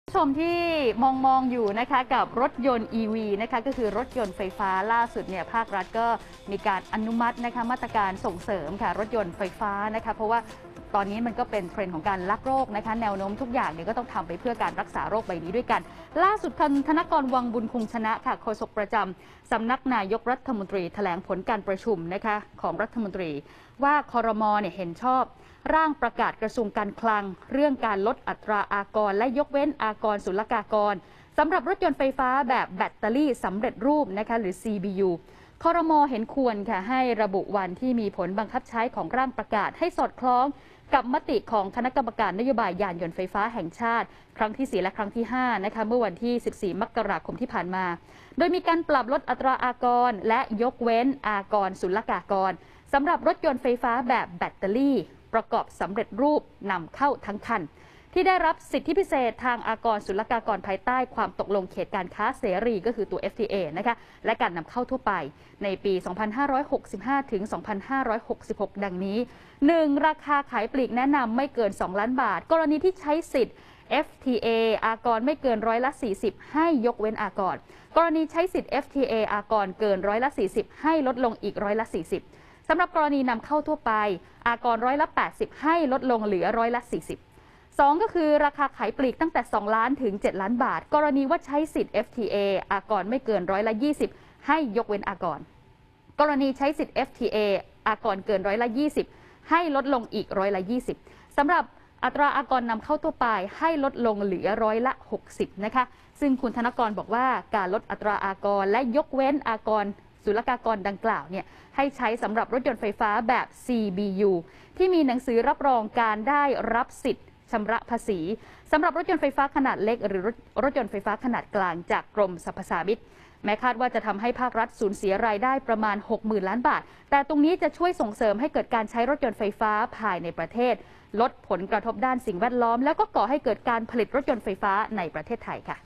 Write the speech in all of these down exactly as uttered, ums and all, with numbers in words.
ชมที่มองมองอยู่นะคะกับรถยนต์ อี วี นะคะก็คือรถยนต์ไฟฟ้าล่าสุดเนี่ยภาครัฐก็มีการอนุมัตินะคะมาตรการส่งเสริมค่ะรถยนต์ไฟฟ้านะคะเพราะว่าตอนนี้มันก็เป็นเทรนด์ของการรักโรคนะคะแนวโน้มทุกอย่างเนี่ยก็ต้องทำไปเพื่อการรักษาโรคใบนี้ด้วยกัน ล่าสุดคุณธนกรวังบุญคงชนะค่ะโฆษกประจำสำนักนายกรัฐมนตรีแถลงผลการประชุมนะคะของรัฐมนตรีว่าครม.เนี่ยเห็นชอบร่างประกาศกระทรวงการคลังเรื่องการลดอัตราอากรและยกเว้นอากรศุลกากรสำหรับรถยนต์ไฟฟ้าแบบแบตเตอรี่สำเร็จรูปนะคะหรือ ซี บี ยู ครม.เห็นควรค่ะให้ระบุวันที่มีผลบังคับใช้ของร่างประกาศให้สอดคล้องกับมติของคณะกรรมการนโยบายยานยนต์ไฟฟ้าแห่งชาติครั้งที่สี่และครั้งที่ห้านะคะเมื่อวันที่สิบสี่มกราคมที่ผ่านมาโดยมีการปรับลดอัตราอากรและยกเว้นอากรศุลกากรสำหรับรถยนต์ไฟฟ้าแบบแบตเตอรี่ประกอบสำเร็จรูปนำเข้าทั้งคันที่ได้รับสิทธิพิเศษทางอากรศุลกากรภายใต้ความตกลงเขตการค้าเสรีก็คือตัว เอฟ ที เอ นะคะและการนำเข้าทั่วไปในปี สองพันห้าร้อยหกสิบห้า ถึง สองพันห้าร้อยหกสิบหก ดังนี้ หนึ่ง ราคาขายปลีกแนะนำไม่เกิน สอง ล้านบาทกรณีที่ใช้สิทธิ์ เอฟ ที เอ อากรไม่เกินร้อยละ สี่สิบ ให้ยกเว้นอากรกรณีใช้สิทธิ์ เอฟ ที เอ อากรเกินร้อยละ สี่สิบ ให้ลดลงอีกร้อยละ สี่สิบสำหรับกรณีนำเข้าทั่วไปอากรร้อยละ แปดสิบ ให้ลดลงเหลือร้อยละ สี่สิบ สอง ก็คือราคาขายปลีกตั้งแต่ สอง ล้านถึง เจ็ด ล้านบาทกรณีว่าใช้สิทธิ์ เอฟ ที เอ อากรไม่เกินร้อยละ ยี่สิบ ให้ยกเว้นอากรกรณีใช้สิทธิ์ เอฟ ที เอ อากรเกินร้อยละ ยี่สิบ ให้ลดลงอีกร้อยละ ยี่สิบสำหรับอัตราอากรนำเข้าทั่วไปให้ลดลงเหลือร้อยละ หกสิบนะคะซึ่งคุณธนกรบอกว่าการลดอัตราอากรและยกเว้นอากรศุลกากรดังกล่าวเนี่ยให้ใช้สำหรับรถยนต์ไฟฟ้าแบบ ซี บี ยู ที่มีหนังสือรับรองการได้รับสิทธิ์ชำระภาษีสำหรับรถยนต์ไฟฟ้าขนาดเล็กหรือรถยนต์ไฟฟ้าขนาดกลางจากกรมสรรพสามิตแม้คาดว่าจะทำให้ภาครัฐสูญเสียรายได้ประมาณ หกหมื่น ล้านบาทแต่ตรงนี้จะช่วยส่งเสริมให้เกิดการใช้รถยนต์ไฟฟ้าภายในประเทศลดผลกระทบด้านสิ่งแวดล้อมแล้วก็ก่อให้เกิดการผลิตรถยนต์ไฟฟ้าในประเทศไทยค่ะ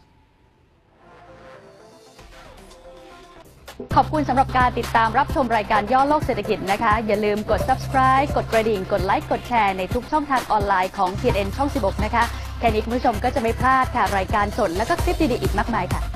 ขอบคุณสำหรับการติดตามรับชมรายการย่อโลกเศรษฐกิจนะคะอย่าลืมกด ซับสไครบ์ กดกระดิ่งกดไลค์กดแชร์ในทุกช่องทางออนไลน์ของ ที เอ็น เอ็น ช่อง สิบหกนะคะแค่นี้คุณผู้ชมก็จะไม่พลาดค่ะรายการสดและก็คลิปดีๆอีกมากมายค่ะ